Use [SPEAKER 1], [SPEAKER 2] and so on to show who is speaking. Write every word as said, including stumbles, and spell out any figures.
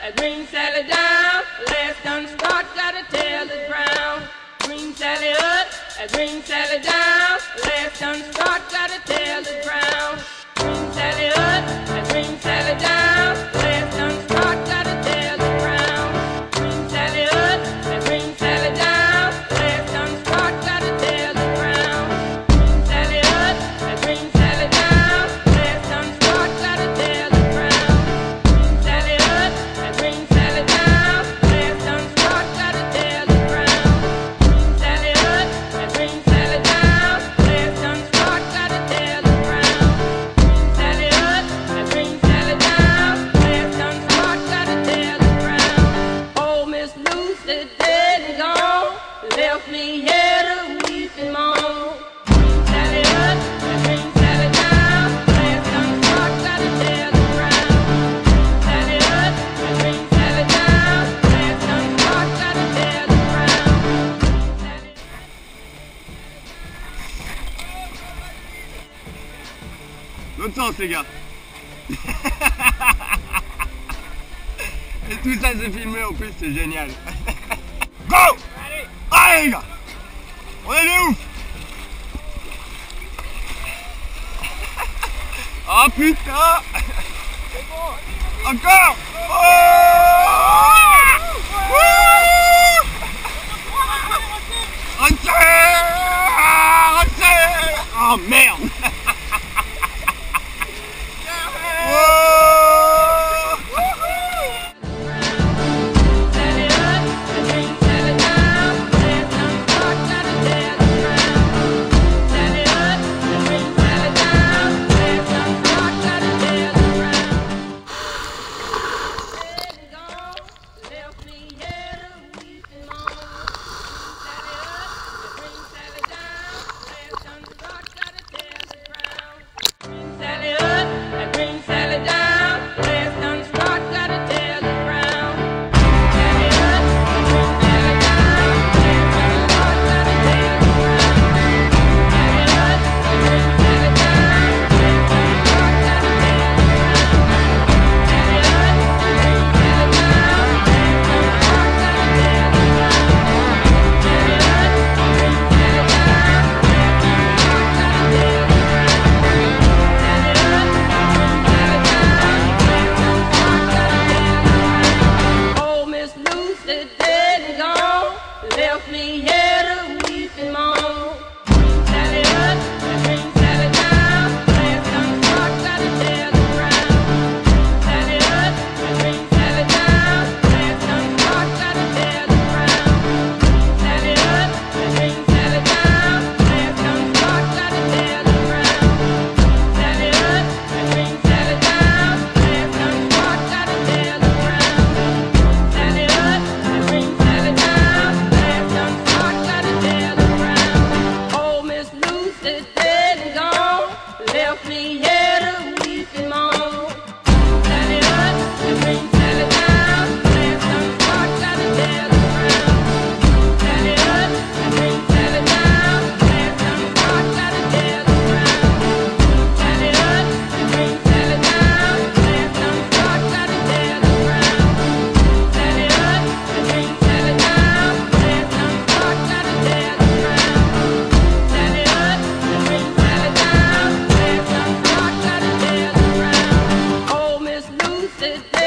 [SPEAKER 1] a green Sally down. Last done start, gotta tell the ground. Green Sally up, a green Sally down. Last done start, gotta tell the ground. Green Sally up, a green Sally down. Last done start, gotta tell the ground. Green Sally up, a green Sally down. Last done start, gotta tell the ground. Green Sally up, a green Sally down. Last done start, gotta tell the ground. Green Sally up, a green Sally down. Last done start, gotta tell the ground. Green Sally up, a green Sally down. Last done start, gotta tell the ground. Green Sally up, a green Sally down. Last done start, gotta tell the ground. Oh, Miss Lucy dead and gone, left me here to weep and moan. Green Sally up, a green Sally down. Last done start, gotta tell the ground. Green Sally up, a green Sally down. Last done start, gotta tell the ground. Green Sally.
[SPEAKER 2] Bonne chance les gars. Et tout ça c'est filmé en plus, c'est génial. Go! Allez! Allez les gars! On est de ouf! Oh putain! C'est bon! Encore! Oh! Wouh! Retire! Retire! Oh merde! Left me here to weep and moan. Green Sally up, a green Sally down. Last done start, gotta tell the ground. Green Sally up, a green Sally down. Last done start, gotta tell the ground. Green Sally up, a green Sally down. Last done start, gotta tell the ground. Green Sally up, a green Sally down. Last done start, gotta tell the ground. Green Sally up, a green Sally down. Oh, Miss Lucy dead and gone, left me here to weep and moan. Green Sally up, a green Sally down. Last done start, gotta tell the ground. Green Sally up, a green Sally down. Last done start, gotta tell the ground. Green Sally up, a green Sally down. Last done start, gotta tell the ground. Green Sally up, a green Sally down. Last done start, gotta tell the ground. Sally up, a green Sally down. Last done start, gotta tell the ground. Oh, Miss Lucy.